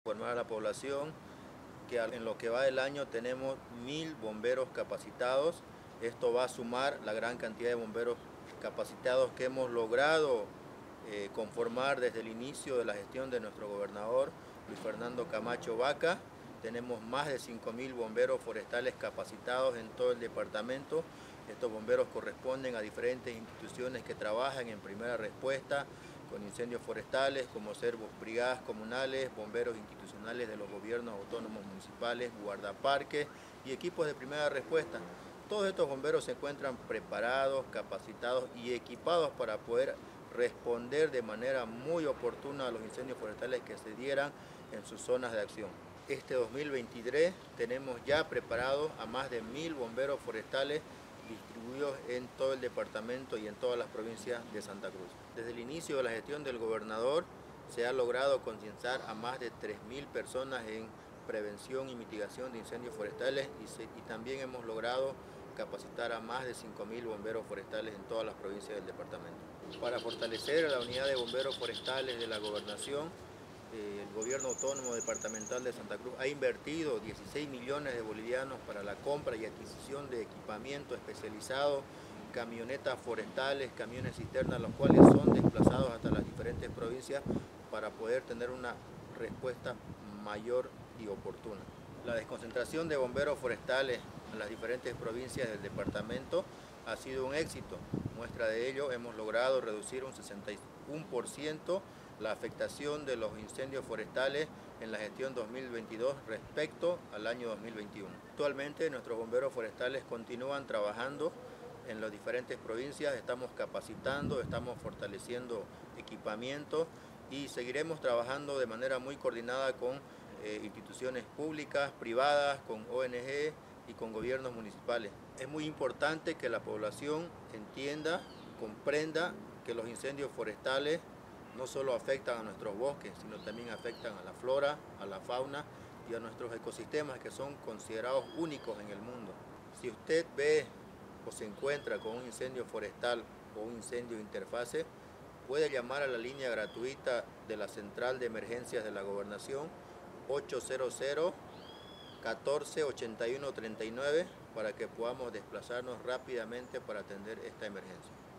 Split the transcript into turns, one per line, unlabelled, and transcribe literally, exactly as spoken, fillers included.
Informar a la población que en lo que va del año tenemos mil bomberos capacitados. Esto va a sumar la gran cantidad de bomberos capacitados que hemos logrado eh, conformar desde el inicio de la gestión de nuestro gobernador Luis Fernando Camacho Vaca. Tenemos más de cinco mil bomberos forestales capacitados en todo el departamento. Estos bomberos corresponden a diferentes instituciones que trabajan en primera respuesta con incendios forestales, como ser brigadas comunales, bomberos institucionales de los gobiernos autónomos municipales, guardaparques y equipos de primera respuesta. Todos estos bomberos se encuentran preparados, capacitados y equipados para poder responder de manera muy oportuna a los incendios forestales que se dieran en sus zonas de acción. Este dos mil veintitrés tenemos ya preparados a más de mil bomberos forestales distribuidos en todo el departamento y en todas las provincias de Santa Cruz. Desde el inicio de la gestión del gobernador se ha logrado concienciar a más de tres mil personas en prevención y mitigación de incendios forestales y, se, y también hemos logrado capacitar a más de cinco mil bomberos forestales en todas las provincias del departamento. Para fortalecer la unidad de bomberos forestales de la gobernación, eh, el gobierno autónomo departamental de Santa Cruz ha invertido dieciséis millones de bolivianos para la compra y adquisición de equipamiento especializado, camionetas forestales, camiones cisternas, los cuales son desplazados hasta las diferentes provincias para poder tener una respuesta mayor y oportuna. La desconcentración de bomberos forestales en las diferentes provincias del departamento ha sido un éxito. Muestra de ello, hemos logrado reducir un sesenta y uno por ciento la afectación de los incendios forestales en la gestión dos mil veintidós respecto al año dos mil veintiuno. Actualmente nuestros bomberos forestales continúan trabajando en las diferentes provincias, estamos capacitando, estamos fortaleciendo equipamiento y seguiremos trabajando de manera muy coordinada con eh, instituciones públicas, privadas, con O N G y con gobiernos municipales. Es muy importante que la población entienda, comprenda que los incendios forestales no solo afectan a nuestros bosques, sino también afectan a la flora, a la fauna y a nuestros ecosistemas que son considerados únicos en el mundo. Si usted ve o se encuentra con un incendio forestal o un incendio interfase, puede llamar a la línea gratuita de la Central de Emergencias de la Gobernación ochocientos, catorce, ochenta y uno, treinta y nueve para que podamos desplazarnos rápidamente para atender esta emergencia.